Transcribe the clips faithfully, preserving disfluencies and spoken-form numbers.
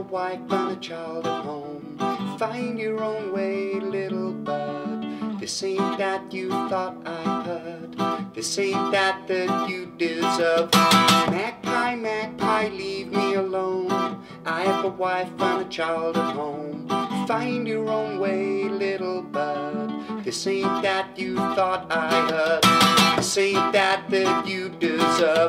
wife and a child at home. Find your own way, little bud. This ain't that you thought I heard. This ain't that that you deserve. Magpie, magpie, leave me alone. I have a wife and a child at home. Find your own way, little bud. This ain't that you thought I heard. This ain't that that you deserve.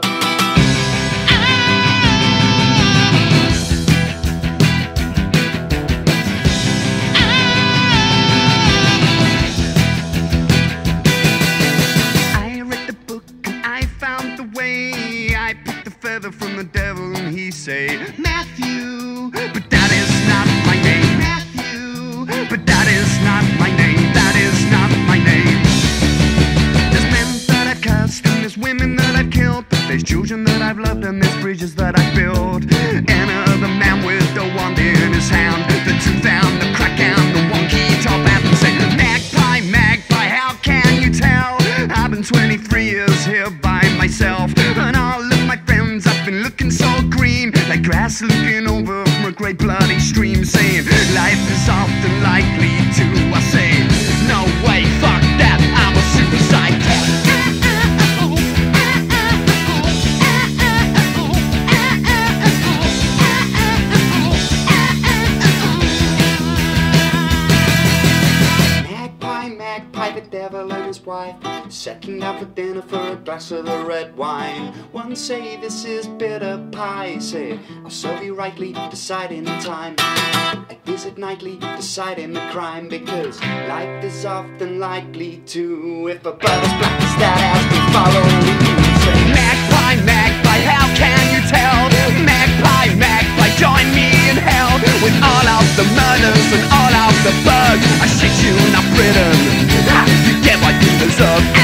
From the devil and he say, Matthew, but that is not my name. Matthew, but that is not my name. That is not my name. There's men that I've cursed and there's women that I've killed. There's children that I've loved and there's bridges that I've built. Enter the man with the wand in his hand, the tooth and the crack and the wonky top hat, and say, Magpie, magpie, how can you tell? I've been twenty-three years here by myself, and all of my friends I've been looking so green, like grass looking over from a great bloody stream, saying life is often likely to. I say, no way, fuck that, I'm a suicide cat. Magpie, magpie, the devil and his wife, settling down for dinner for a glass of the red wine. One say this is bitter pie, say I'll serve you rightly, decide in time. I visit nightly, deciding the crime, because life is often likely to. If a bird as black as that has been following you, say Magpie, magpie, how can you tell? Magpie, magpie, join me in hell, with all of the murders and all of the bugs. I shit you not Britain, you get what you deserve.